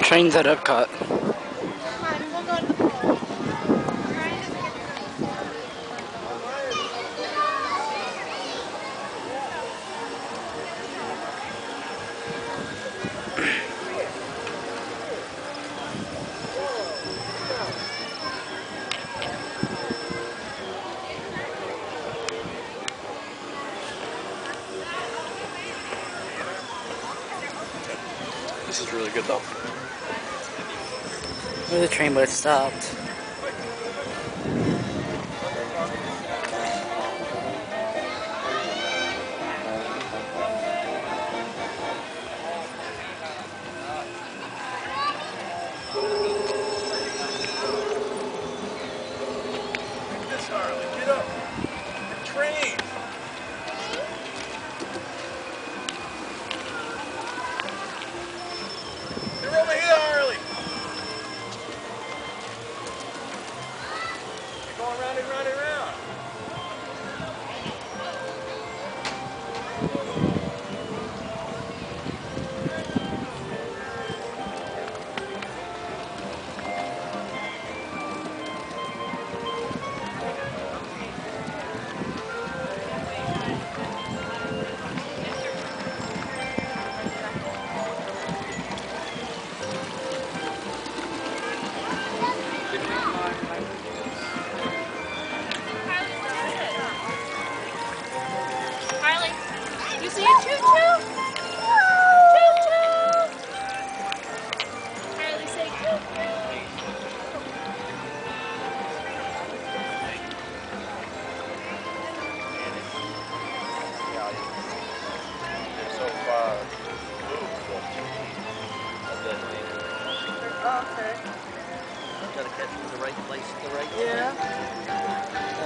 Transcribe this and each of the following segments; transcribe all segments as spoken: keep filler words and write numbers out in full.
Trains at Epcot. This is really good though. There's a train, but it stopped. This Harley, get up. The train. You're over here, Harley. You're going round and round and round. Harley, you see a choo-choo? Choo-choo! Harley, say choo-choo. So far. Oh, okay. Gotta catch him in the right place at the right time. Yeah.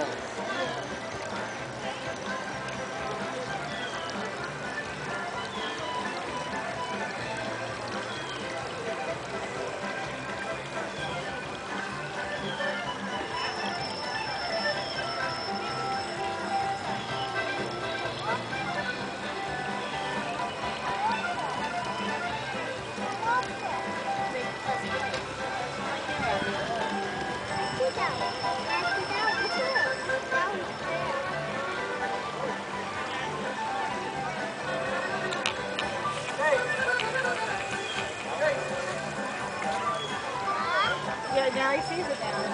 Yeah, now he sees it now.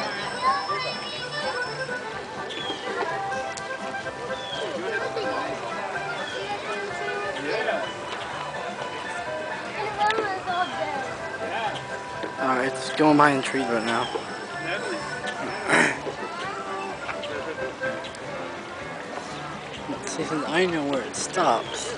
Alright, it's going behind the trees right now. See, since I know where it stops.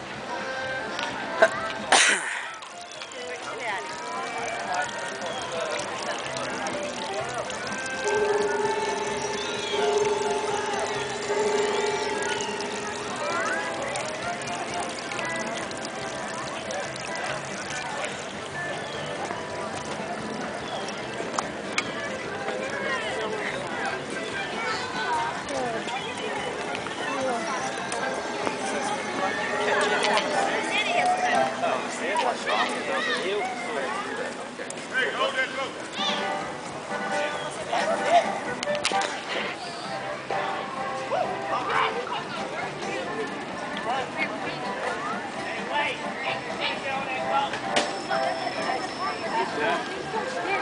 Hey, hold that boat. Yeah.